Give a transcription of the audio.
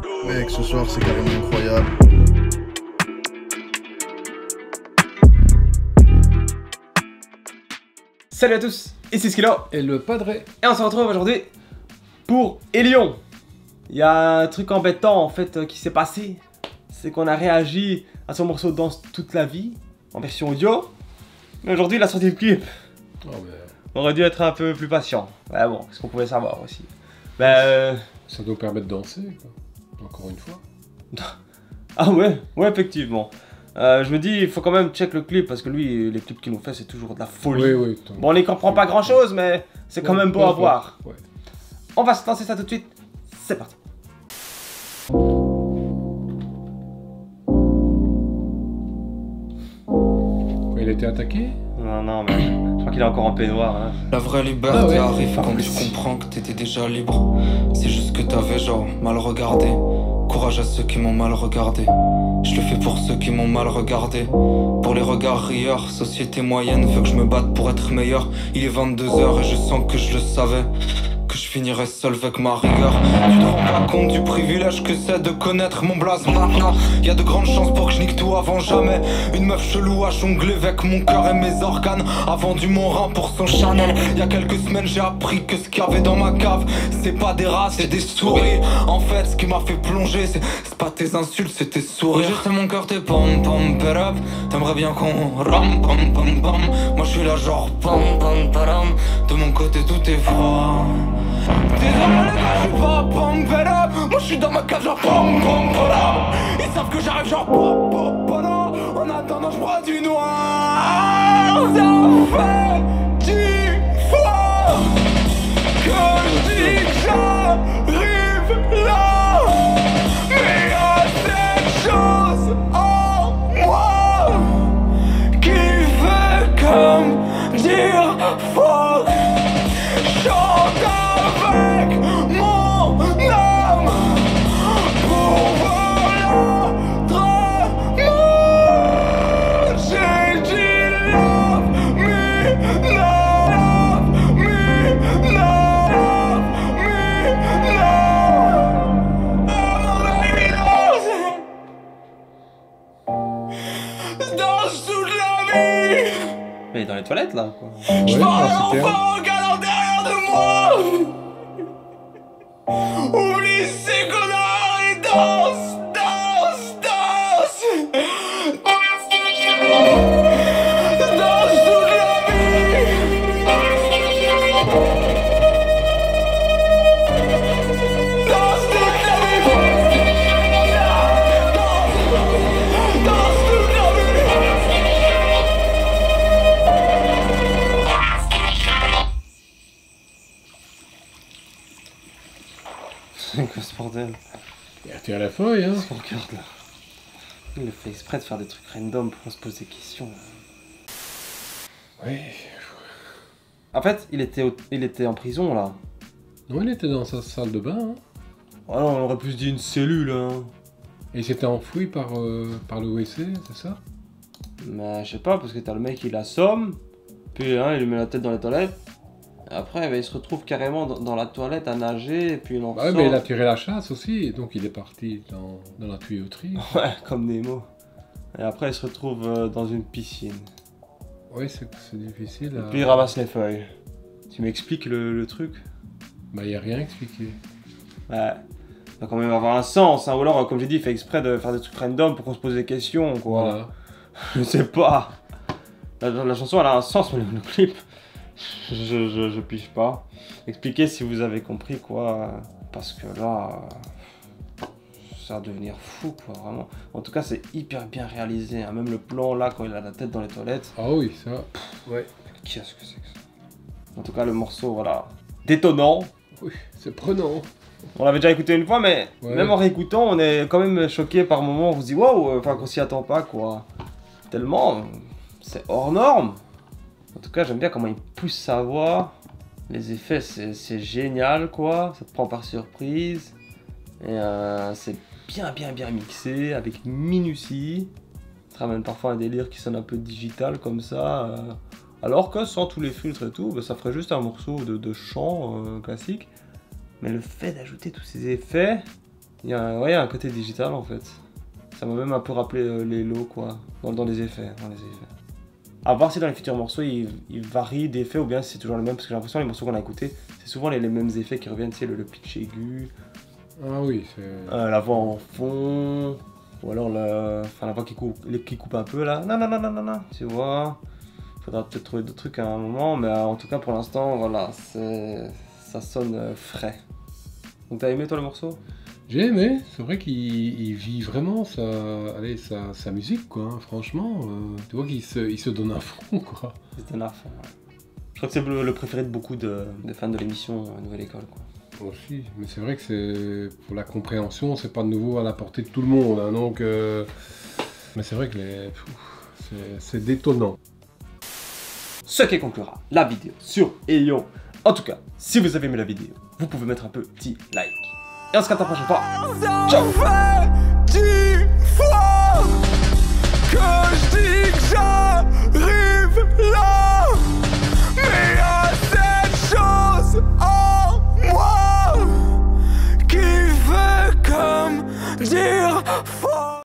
Mec, ce soir c'est carrément incroyable. Salut à tous, ici Skilo et le Padre. Et on se retrouve aujourd'hui pour Elion. Il y a un truc embêtant en fait qui s'est passé. C'est qu'on a réagi à son morceau Danse toute la vie en version audio. Mais aujourd'hui il a sorti le clip. Oh, mais... On aurait dû être un peu plus patient. Ouais bon, ce qu'on pouvait savoir aussi. Ça doit permettre de danser, quoi. Encore une fois. Ah ouais, effectivement. Je me dis, il faut quand même check le clip parce que lui, les clips qu'il nous fait, c'est toujours de la folie. Oui. Bon, on n'y comprend pas grand chose, mais c'est quand même beau à voir. Ouais. On va se lancer ça tout de suite. C'est parti. Il a été attaqué? Non, mais je crois qu'il est encore en peignoir. Hein. La vraie liberté arrive quand tu comprends que t'étais déjà libre. C'est juste que t'avais genre mal regardé. Courage à ceux qui m'ont mal regardé. Je le fais pour ceux qui m'ont mal regardé. Pour les regards rieurs, société moyenne veut que je me batte pour être meilleur. Il est 22h et je sens que je le savais, que je finirais seul avec ma rigueur. Tu te rends pas compte du privilège que c'est de connaître mon blaze maintenant. Y'a de grandes chances pour que je nique tout avant jamais. Une meuf chelou a jonglé avec mon cœur et mes organes, a vendu mon rein pour son Chanel. Y'a quelques semaines j'ai appris que ce qu'il y avait dans ma cave, c'est pas des rats, c'est des souris. En fait ce qui m'a fait plonger, c'est pas tes insultes, c'est tes sourires. Juste mon cœur t'es pom pom perap. T'aimerais bien qu'on ram pom pom pom. Moi je suis là genre pom pom param. De mon côté tout est froid. Désolé les gars, je suis pas pom perap. Moi je suis dans ma cave genre pom pom param. Ils savent que j'arrive genre pom pom param. En attendant je bois du noir. Ça fait 10 fois que je dis que j'arrive là. Mais y'a cette chose en moi qui fait comme dire fuck. Chante avec mon âme pour l'autre monde. J'ai dit love me, love me, love me, love. Danse toute la vie. Mais il est dans les toilettes là quoi. Je parle enfin regarde derrière de moi. Oublie ces connards et danse, danse, danse. Danse toute la vie. Danse toute la vie. Danse toute la vie. C'est quoi ce bordel? T'es à la feuille, hein. Regarde là. Il fait exprès de faire des trucs random pour qu'on se pose des questions. Oui. En fait, il était en prison là. Non, il était dans sa salle de bain, hein. Oh non, on aurait pu se dire une cellule hein. Et il s'était enfoui par le WC, c'est ça? Mais je sais pas, parce que t'as le mec il assomme, puis hein, il lui met la tête dans les toilettes. Et après, il se retrouve carrément dans la toilette à nager, et puis il en Bah ouais, sort. mais il a tiré la chasse aussi, donc il est parti dans la tuyauterie. Ouais, comme Nemo. Et après, il se retrouve dans une piscine. Oui, c'est difficile Et à... puis il ramasse les feuilles. Tu m'expliques le truc? Bah, il n'y a rien expliqué. Ouais. Ça doit quand même avoir un sens, hein. Ou alors, comme j'ai dit, il fait exprès de faire des trucs random pour qu'on se pose des questions, quoi. Voilà. Je sais pas. La chanson, elle a un sens, mais le clip, je pige pas. Expliquez si vous avez compris, quoi. Parce que là, ça va devenir fou, quoi, vraiment. En tout cas, c'est hyper bien réalisé, hein. Même le plan, là, quand il a la tête dans les toilettes. Ah oui, ça... Ouais. Qu'est-ce que c'est que ça? En tout cas, le morceau, voilà. Détonnant. Oui, c'est prenant. On l'avait déjà écouté une fois, mais ouais. Même en réécoutant, on est quand même choqué par moments. On se dit, waouh, enfin, qu'on s'y attend pas, quoi. Tellement, c'est hors norme. En tout cas, j'aime bien comment il pousse sa voix. Les effets, c'est génial, quoi. Ça te prend par surprise. Et c'est bien mixé, avec minutie. Ça ramène parfois un délire qui sonne un peu digital, comme ça. Alors que sans tous les filtres et tout, bah, ça ferait juste un morceau de chant classique. Mais le fait d'ajouter tous ces effets, Il y a ouais, un côté digital en fait. Ça m'a même un peu rappelé les lows quoi, dans les effets. À voir si dans les futurs morceaux ils varient d'effets ou bien si c'est toujours le même, parce que j'ai l'impression que les morceaux qu'on a écoutés, c'est souvent les mêmes effets qui reviennent, tu sais, le pitch aigu, Ah oui, c'est... la voix en fond, ou alors la voix qui coupe un peu là, non, tu vois. Faudra peut-être trouver d'autres trucs à un moment, mais en tout cas pour l'instant, voilà, ça sonne frais. Donc t'as aimé toi le morceau? J'ai aimé, c'est vrai qu'il vit vraiment sa musique, quoi, hein, franchement. Tu vois qu'il se donne à fond, quoi. C'était un fond, ouais. Je crois que c'est le préféré de beaucoup de fans de l'émission Nouvelle École, quoi. Aussi, mais c'est vrai que c'est pour la compréhension, c'est pas de nouveau à la portée de tout le monde, hein, donc... Mais c'est vrai que c'est détonnant. Ce qui conclura la vidéo sur Aion. En tout cas, si vous avez aimé la vidéo, vous pouvez mettre un petit like. Et on se capte la prochaine fois. Ciao!